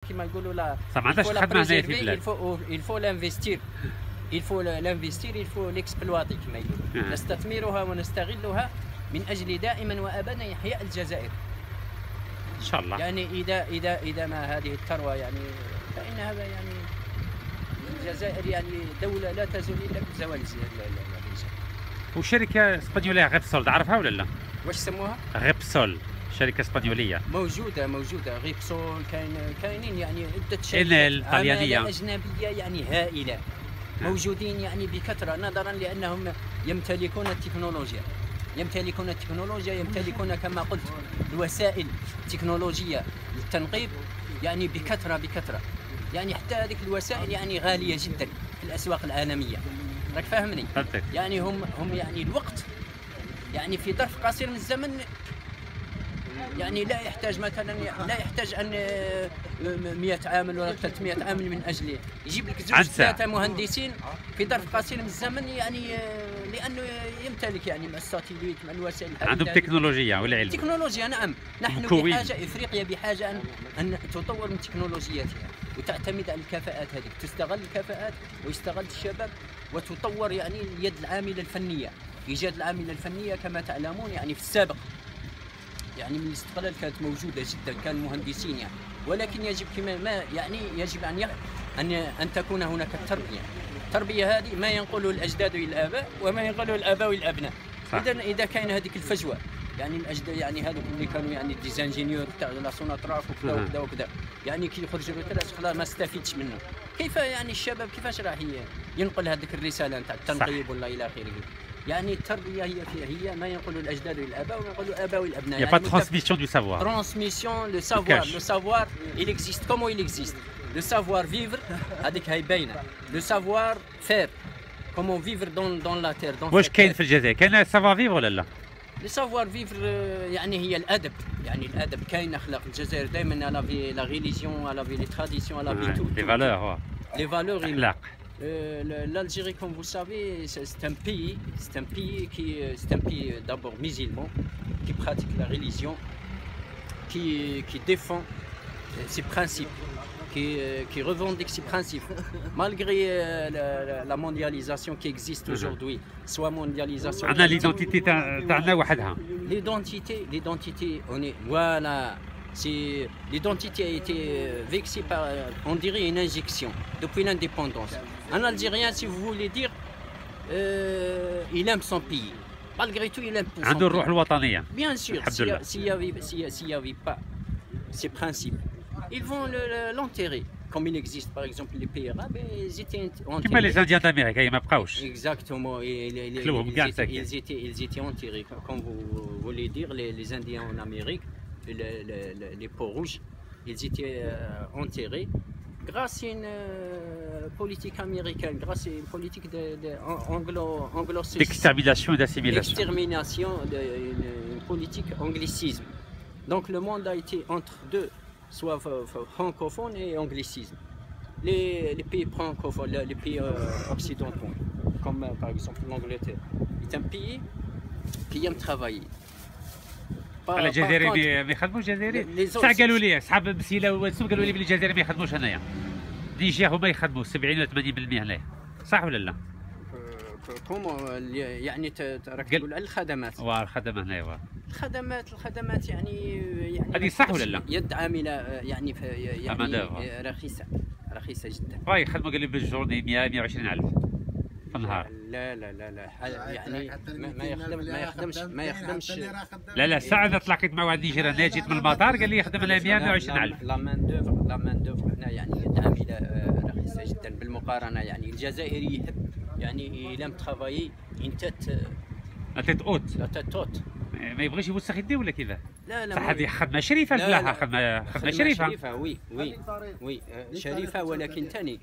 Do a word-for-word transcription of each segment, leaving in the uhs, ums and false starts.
كما يقولوا لا ما عندهاش خدمه هنا في البلاد. الفو الفو لانفستير الفو لانفستير الفو ليكسبلواتي كما يقولوا. نستثمرها ونستغلها من اجل دائما وابدا احياء الجزائر ان شاء الله. يعني اذا اذا اذا ما هذه الثروه يعني فان هذا يعني الجزائر يعني دوله لا تزول الا بزوال الجزائر. وشركه اسبانيوليه غيبسول تعرفها ولا لا؟ واش سموها؟ غيبسول، شركه اسبانيوليه موجوده موجوده غيبسول، كاين كاينين يعني عده شركات انيل طليانيه اجنبيه يعني هائله موجودين يعني بكثره، نظرا لانهم يمتلكون التكنولوجيا يمتلكون التكنولوجيا يمتلكون كما قلت الوسائل التكنولوجيه للتنقيب يعني بكثره بكثره يعني حتى هذيك الوسائل يعني غاليه جدا في الاسواق العالميه. راك فاهمني؟ يعني هم هم يعني الوقت يعني في ظرف قصير من الزمن يعني لا يحتاج مثلا لا يحتاج ان مئة عام ولا ثلاثمئة عام من اجله يجيب لك زوج ثلاثه مهندسين في ظرف قصير من الزمن يعني لانه يمتلك يعني مع الساتليت مع الوسائل عندهم تكنولوجيا والعلم. تكنولوجيا نعم. نحن كوين. بحاجه افريقيا بحاجه ان ان تطور من تكنولوجياتها وتعتمد على الكفاءات هذه، تستغل الكفاءات ويستغل الشباب وتطور يعني اليد العامله الفنيه. ايجاد العامله الفنيه كما تعلمون يعني في السابق يعني من الاستقلال كانت موجوده جدا، كان مهندسين يعني، ولكن يجب كما ما يعني يجب ان ان ان تكون هناك التربيه. التربيه هذه ما ينقله الاجداد الى الاباء وما ينقله الاباء الى الابناء. اذا اذا كاين هذيك الفجوه يعني الاجداد يعني هذوك اللي كانوا يعني ديزانجينيور تاع لا سوناتراف وكذا وكذا وكذا يعني كي يخرج الريتراس خلاص ما استفيدش منه. كيف يعني الشباب كيفاش راح ينقل هذيك الرساله نتاع التنقيب ولا الى اخره؟ يعني التربيه هي هي ما ينقل الاجداد الاباء وما ينقل الاباء والابناء. Il n'y a pas de transmission du savoir. Transmission, le savoir, le savoir, il existe. Comment il existe? Le savoir vivre, هذيك هي باينه. Le savoir faire, comment vivre dans dans la terre. واش كاين في الجزائر؟ كاين savoir vivre ولا لا؟ Le savoir vivre يعني هي الادب، يعني الادب كاين اخلاق. الجزائر دائما على في la religion, على في les traditions, على في tout. Les valeurs. Les valeurs. الاخلاق. Euh, L'Algérie, comme vous savez, c'est un pays, c'est un pays qui, c'est un pays d'abord musulman, qui pratique la religion, qui, qui défend ses principes, qui, qui revendique ses principes, malgré la, la, la mondialisation qui existe aujourd'hui, soit mondialisation. On a l'identité تاعنا وحدها. L'identité, l'identité, on est voilà. C'est l'identité a été vexée par, on dirait, une injection depuis l'indépendance. Un Algérien, si vous voulez dire, euh, il aime son pays. Malgré tout, il aime son عنده الروح الوطنية. Bien sûr, s'il n'y avait, s'il n'y avait pas ces principes, ils vont l'enterrer. Comme il existe par exemple les pays arabes, ils étaient enterrés. كما les Indiens d'Amérique, ils ما بقاوش. Exactement, et les, les, ils, ils, étaient, ils, étaient, ils étaient enterrés. Comme vous voulez dire, les, les Indiens en Amérique, les, les, les peaux rouges, ils étaient euh, enterrés grâce à une euh, politique américaine, grâce à une politique de, de anglo, anglo d'extermination et d'assimilation. D'extermination, une, une politique anglicisme. Donc le monde a été entre deux, soit francophone et anglicisme. Les, les pays francophones, les pays euh, occidentaux, comme euh, par exemple l'Angleterre, est un pays qui aime travailler. على الجزائري ما يخدموش الجزائري. ساعة قالوا لي اصحاب مسيله والواتساب قالوا لي بلي الجزائري ما يخدموش هنايا. نيجي هما يخدموا سبعين ولا ثمانين بالمئة هنايا. صح ولا لا؟ كومون يعني راك تقول على الخدمات. واه الخدمه هنايا واه. الخدمات الخدمات يعني يعني هذه صح ولا لا؟ يد عامله يعني يعني رخيصه رخيصه جدا. واي يخدموا قال لي بالجورني مئة مئة وعشرين ألف في النهار. لا لا لا لا يعني ما يخدم ما يخدمش ما يخدمش. لا لا ساعة انا تلاقيت مع واحد نيجيري انا جيت من المطار قال لي يخدم على مئة مئة وعشرين ألف. لا مان دوفر لا مان دوفر هنا يعني يد عامله رخيصه جدا بالمقارنه. يعني الجزائري يحب يعني لم ترافايي انت لا تيت اوت لا تيت اوت ما يبغيش يوسخ يديه ولا كذا. لا لا صح هذه خدمه شريفه الفلاحه خدمه خدمه شريفه. شريفه وي وي وي شريفه ولكن ثاني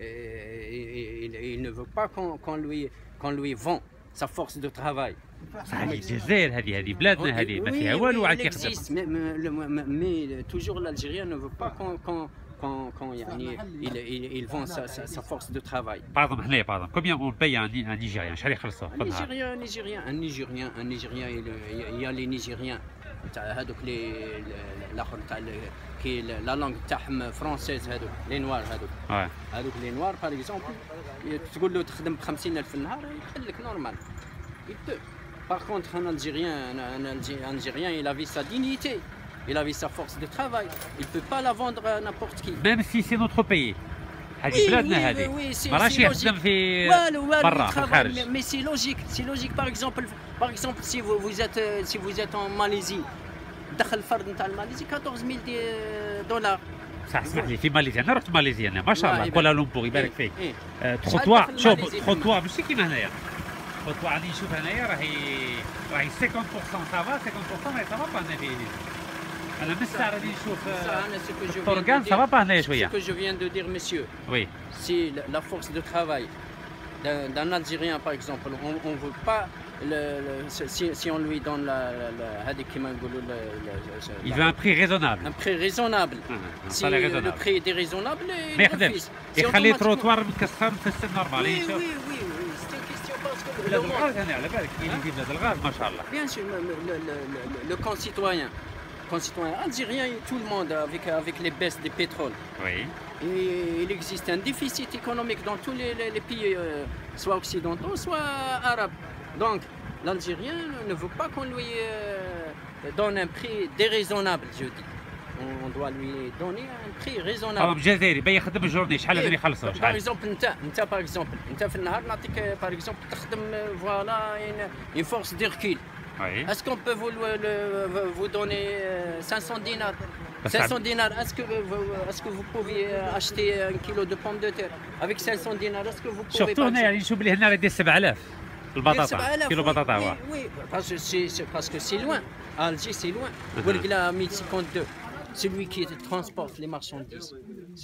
il ne veut pas qu'on qu'on lui qu'on lui vend sa force de travail. صح هذه الجزائر هذه هذه بلادنا هذه ما فيها والو عاد يخدم. مي توجور l'Algérien ne veut pas qu'on qu'on quand, quand يعني il, il, il vend sa, sa, sa force de travail. Pardon, هنايا pardon. Combien on paye un, un Nigérien? شحال يخلصوا؟ Un Nigérien, un Nigérien, un Nigérien, un Nigérien, il y a les Nigériens نتاع هذوك لي الاخر نتاع كي لا لونغ تاعهم فرونسيز هذوك لي نوار هذوك هذوك لي نوار باغ اكزومبل تقول له تخدم ب خمسين ألف في النهار يقول لك نورمال يبدو. باغ كونتخ ان الجيريان ان الجيريان il a vu sa dignité, il a vu sa force de travail, il peut pas la vendre à n'importe qui. Même si c'est notre pays. هذه بلادنا هذه ما راهش يخدم في برا في الخارج. مي سي لوجيك سي لوجيك باغ اكزومبل باغ اكزومبل سي vous êtes si vous êtes en Malaisie دخل الفرد نتاع الماليزي أربعطاش ألف دولار. صح اسمح لي في ماليزيا انا رحت ماليزيا انا ما شاء الله كوالالمبور يبارك فيك. تخطوة شوف تخطوة ماشي كيما هنايا تخطوة غادي نشوف هنايا راهي راهي خمسين بالمئة سافا خمسين بالمئة ما سافا با هنا فيه. انا من الساعه غادي نشوف الطرقان سافا با هنايا شويه. Ce que je viens de dire monsieur. Oui. Si la force de travail d'un Algérien par exemple on on veut pas le, le si, si on lui donne la هذيك كيما نقولوا il veut un prix raisonnable. Un prix raisonnable. Si le prix est déraisonnable ما يخدمش يخلي التروطوار متكسر في السن نورمال. Oui oui oui oui c'est une question parce que بلاد الغاز هنا على بالك كاين في بلاد الغاز ما شاء الله. Bien sûr le le le concitoyen concitoyen algérien tout le monde avec avec les baisses des pétroles. Oui. Et il existe un déficit économique dans tous les, les, les pays, euh, soit occidentaux, soit arabes. Donc, l'Algérien ne veut pas qu'on lui euh, donne un prix déraisonnable, je dis. On doit lui donner un prix raisonnable. طب جزائري بي يخدم الجورني شحال لازم يخلصوا شحال؟ باغ اكزومبل انت انت باغ اكزومبل انت في النهار نعطيك باغ اكزومبل تخدم فوالا une force de recul. Oui. Est-ce qu'on peut vous, le, le, vous donner cinq cents dinars cinq cents dinars, est-ce que, est que vous pouvez acheter un kilo de pommes de terre avec cinq cents dinars? Est-ce que vous pouvez شفتوا هنا يعني نشوف بلي هنا راه يدير سبعة آلاف البطاطا كيلو بطاطا هو. Oui, parce que c'est parce que c'est loin. Alger c'est loin. Voilà mille cinquante-deux. Celui qui transporte les marchandises.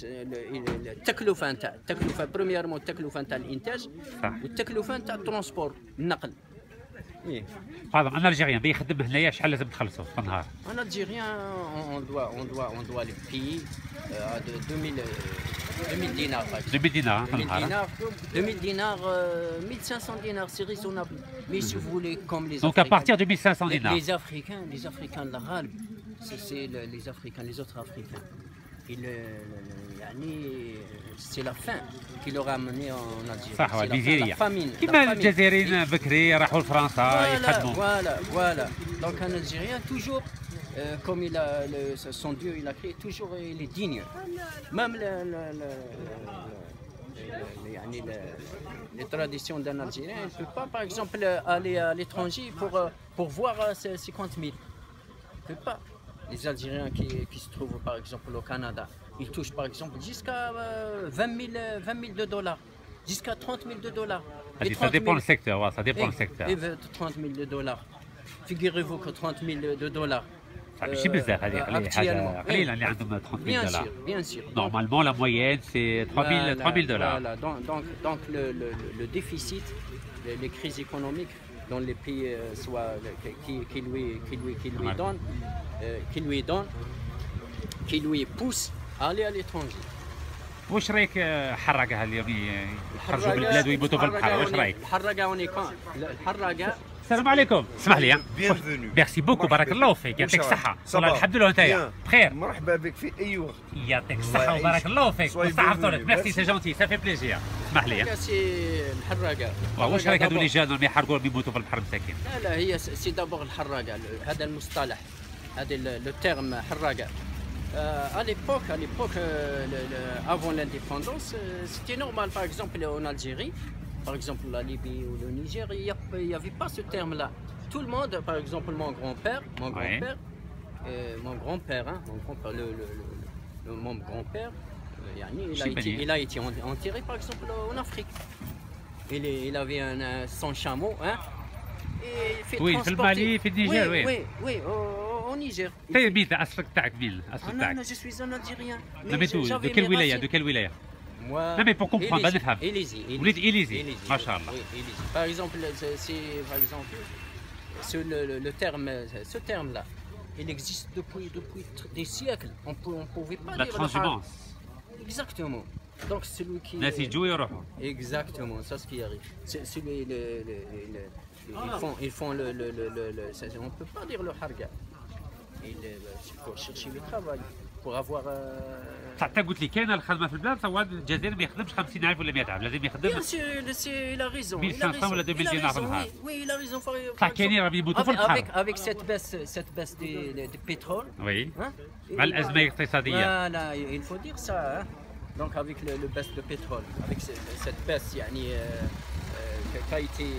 التكلفة نتاع التكلفة بريميرمون التكلفة نتاع الإنتاج والتكلفة نتاع الترونسبور النقل. Pardon, un Algérien بيخدم هنايا شحال لازم تخلصوا في النهار؟ Un Algérien on doit on doit on doit les payer à deux mille deux mille dinars par exemple. deux mille dinars في النهار. deux mille dinars mille cinq cents dinars c'est raisonnable. Mais si vous voulez comme les Donc à partir de mille cinq cents dinars. Les Africains les Africains الغالب c'est les Africains les autres Africains. C'est la faim qui leur a amené en Algérie. صح الجزائرية. كيما الجزائريين بكري راحوا لفرنسا يخدموا. Voilà, voilà. Donc un Algérien toujours, euh, comme il a le, son Dieu, il a créé toujours, il est digne. Même le, le, le, le, le, le, les traditions d'un Algérien, il ne peut pas, par exemple, aller à l'étranger pour pour voir cinquante mille. Il ne peut pas. Les Algériens qui, qui se trouvent par exemple au Canada, ils touchent par exemple jusqu'à vingt mille de dollars, jusqu'à trente mille de dollars. Ça dépend le secteur, ouais, ça dépend le secteur. Et trente mille de dollars. Figurez-vous que trente mille de dollars. ماشي بزاف هذه حاجه قليله اللي عندهم trente mille dollars. Bien sûr. Normalement la moyenne c'est trois mille dollars. Voilà, donc donc donc le, le, le déficit, les, les crises économiques dans les pays soit qui, qui lui qui lui qui lui donnent qui lui donne, qui lui pousse à aller à l'étranger. واش رايك الحراقه اليوم يخرجوا من البلاد ويموتوا في البحر واش رايك؟ الحراقه اوني كون الحراقه. السلام عليكم اسمح لي. ميرسي بوكو بارك الله فيك يعطيك الصحة. والله الحمد لله وانتيا بخير. مرحبا بك في اي وقت. يعطيك الصحة وبارك الله فيك والصحة فطورك. ميرسي سي جونتي سا في بليزير. اسمح لي. سي الحراقه. واش رايك هذو اللي جانا اللي يحرقوا يموتوا في البحر مساكين؟ لا لا هي سي دابور الحراقه هذا المصطلح هذا لو تيرم حراقه. Euh, à l'époque, à l'époque, euh, le, le, avant l'indépendance, euh, c'était normal. Par exemple, en Algérie, par exemple la Libye ou le Niger, il n'y avait pas ce terme-là. Tout le monde, par exemple, mon grand-père, mon grand-père, ouais. euh, mon grand-père, hein, mon grand-père, le, le, le, le, mon grand-père, euh, il, a été, il a été enterré, par exemple, en Afrique. Il, il avait un, un, son chameau, hein, et il fait oui, transporter. في المالي في النيجر oui. Oui, oui, oui. Oh, au Niger. طيب مين اصلك تاعك مين؟ اصلك تاعك؟ انا جو سوي ان الجيريان. لا مي تو دو كيل ولايه دو كيل ولايه؟ لا مي بور كومبروند باش نفهم. إليزي. وليد إليزي ما شاء الله. إليزي. Par exemple, c'est par exemple ce le, le terme ce terme là, il existe depuis depuis des siècles. On peut on pouvait pas la dire transhumance. Exactement. Donc celui qui الناس يجوا يروحوا. Exactement, ça ce qui arrive. C'est celui le, le, le, le ils font ils font le le le, le, le on peut pas dire le harga. il faut chercher le travail pour avoir. حتى قلت لي كاينه الخدمه في البلاد سواء الجزائري ما يخدمش خمسين ألف ولا مئة ألف لازم يخدم. Bien sûr, il a raison. mille cinq cents ولا deux mille دينار في النهار. Oui, il a raison. صح كاينين راهم يموتوا في البحر. Avec avec cette baisse cette baisse du du pétrole. Oui. مع الازمه الاقتصاديه. Voilà, il faut dire ça. Donc avec le, le baisse de pétrole, avec cette baisse, يعني qu'a été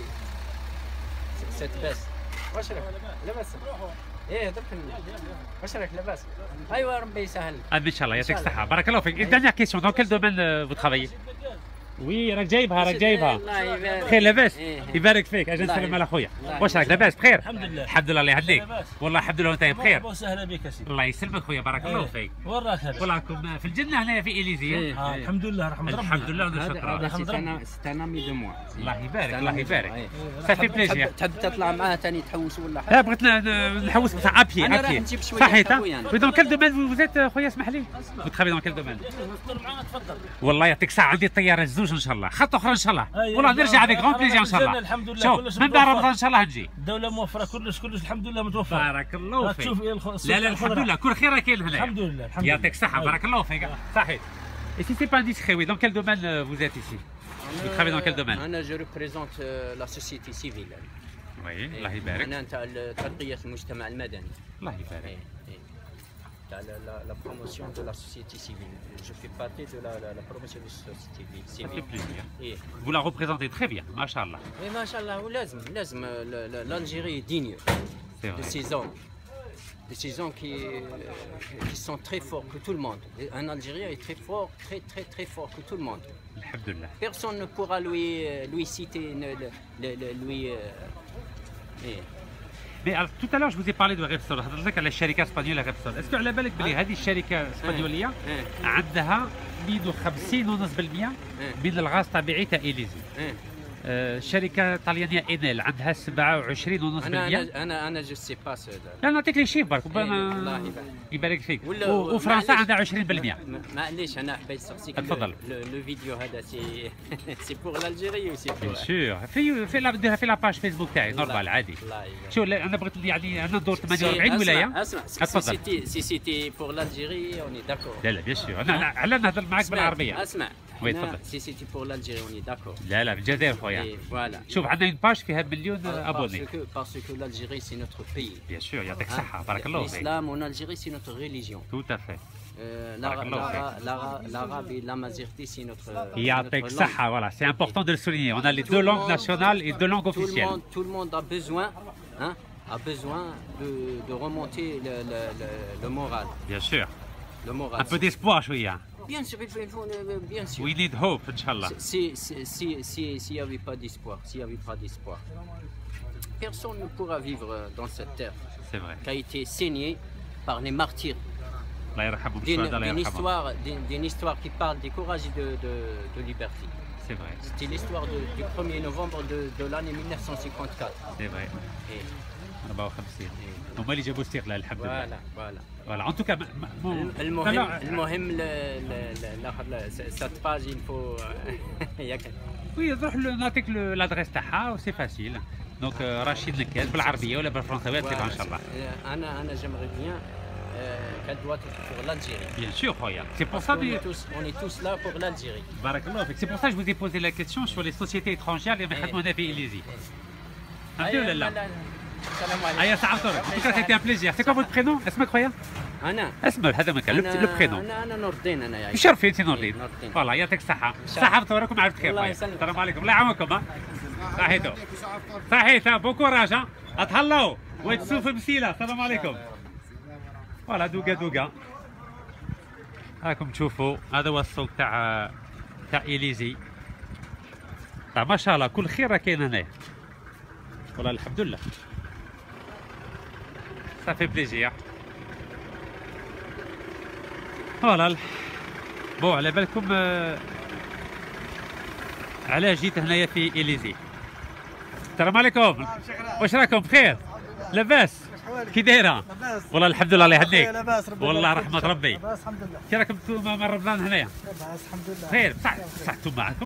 cette baisse. واش راك لاباس؟ ايه درك واش راك لاباس؟ ايوا ربي يسهل. ان شاء الله يعطيك الصحه بارك الله فيك. dernière question dans quel domaine vous travaillez؟ وي راك جايبها راك جايبها. الله يبارك. بخير لاباس؟ يبارك فيك اجي نسلم على خويا. واش راك لاباس بخير؟ الحمد لله. الحمد لله الله يهديك. والله الحمد لله وانت بخير. مرحبا وسهلا بك يا سيدي. الله يسلمك خويا بارك الله فيك. وين راك هذا؟ والله راكم في الجنه هنا في اليزي. آه الحمد لله رحمة ربي. الحمد لله ونشكر هذا سي ان امي دو موا. الله يبارك الله يبارك. صافي بليزير. تحب تطلع معاه ثاني تحوس ولا لا بغيت نحوس بتاع ابيي ابيي. صحيت وي دون كيل دومين فو زيت خويا اسمح لي. فو ترافي دون كيل دومين؟ تفضل معاه تفضل. والله يعطيك الصحة عندي الطيارة الزوج ان شاء الله، خط اخرى ان شاء الله. والله نرجع افيك غون بليزير ان شاء الله. الحمد لله شوف من بعد رمضان ان شاء الله نجي. الدولة موفرة كلش كلش الحمد لله متوفر. بارك الله فيك. تشوف لا لا الحمد لله كل خير كاين هنا. الحمد لله الحمد لله. يعطيك الصحة بارك الله فيك. صحيت. Et si c'est pas indiscret, oui, dans quel domaine euh, vous êtes ici? Vous travaillez dans quel domaine? أنا je représente la société civile. Oui, الله يبارك. أنا نتاع ترقية المجتمع المدني. الله يبارك. La, la, la promotion de la société civile. Je fais partie de la, la, la promotion de la société civile. Ça fait plaisir. Et vous la représentez très bien, machallah. Oui, machallah, لازم لازم l'Algérie est digne de ces hommes. De ces hommes qui, qui sont très forts que tout le monde. Un Algérien est très fort, très très très fort que tout le monde. Alhamdulillah. Personne ne pourra lui, lui citer, lui... Eh. Mais alors, tout à l'heure je vous ai parlé de Repsol، حضرتك على الشركة اسبانيولة Repsol. اسكو على بالك بلي هذه الشركة الاسبانيولية عندها اثنين وخمسين ونص بالمئة من الغاز الطبيعي تاع إليزي. الشركة الطليانية إنيل عندها سبعة وعشرين ونص بالمئة. أنا أنا أنا جو سي با سو. لا نعطيك لي شيف برك. الله يبارك فيك. وفرنسا عندها عشرين بالمئة. معليش أنا حبيت نسقسيك. تفضل. لو فيديو هذا سي سي بور الجيري وسي بور. بيان سور في في لا نديرها في لاباج فيسبوك تاعي نورمال عادي. شو انا بغيت يعني انا ندور ثمانية وأربعين ولاية. اسمع تفضل. سي سيتي بور الجيري اوني داكور. لا لا بيان سور انا على نهضر معاك بالعربية. اسمع. وي تفضل. سي سيتي بور الجيري اوني داكور. لا لا بالجزائر خويا. فوالا. شوف عندنا اون باج فيها مليون ابوني. باسكو باسكو الجيري سي نوتر بيي. بيان سور يعطيك الصحة بارك الله فيك. الاسلام اون الجيري سي نوتر ريليجيون. تو افي. l'arabe et la mazerté, c'est notre. يعطيك الصحة voilà c'est important de le souligner. On a les deux langues nationales et deux langues officielles. Tout le monde, tout le monde a besoin, hein, a besoin de, de remonter le, le, le, le moral. Bien sûr. Le moral. Un peu d'espoir شوية. Bien sûr, il faut, il faut bien sûr. We need hope Inch'Allah. Si si si si s'il n'y avait pas d'espoir, s'il n'y avait pas d'espoir, personne ne pourra vivre dans cette terre. C'est vrai. Qui a été saignée par les martyrs. D'une histoire, d'une histoire qui parle du courage et de, de, de liberté. C'est vrai. C'était l'histoire du premier novembre de, de l'année mille neuf cent cinquante-quatre. C'est vrai. Et أربعة وخمسين. هما اللي جابوا استقلال الحمد لله. فوالا فوالا. فوالا ان توكا المهم المهم الاخر سات باج ينفو ياك. وي نروح نعطيك لادريس تاعها وسي فاسيل. دونك رشيد نكاز بالعربيه ولا بالفرنساويه تبع ان شاء الله. انا انا جيمري بيان qu'elle doit être pour l'Algérie. Bien sûr, خويا. C'est pour ça qu'on est tous, on est tous là pour l'Algérie. بارك الله فيك. C'est pour ça que je vous ai posé la question sur les sociétés étrangères اللي يخدموا هنا في إليزي. الحمد لله. السلام عليكم. أيا سعدتك. En tout cas, c'était un plaisir. C'est quoi votre prénom؟ اسمك خويا؟ أنا. اسمك هذا مكان لو برينون. أنا أنا نور الدين أنا يعني. مشرفين سي نور الدين. والله يعطيك الصحة. الصحة بتوركم عرفت خير. الله يسلمك. السلام عليكم. الله يعاونكم ها. صحيتو. صحيت بون كوراج ها. اتهلاو وتشوفوا مسيلة. السلام عليكم. فوالا دوقا دوقا. هاكم تشوفوا هذا هو السوق تاع تاع إليزي. تاع ما شاء الله كل خير راه كاين هنايا. والله الحمد لله. صافي بليزير. فوالا بون على بالكم علاه جيت هنايا في إليزي. السلام عليكم. واش راكم بخير؟ لاباس؟ كي دايره؟ والله الحمد لله الله يهنيك. والله رحمة ربي. لاباس الحمد لله. كي راكم من رمضان هنايا؟ لاباس الحمد لله. خير بصح بصح انتم معكم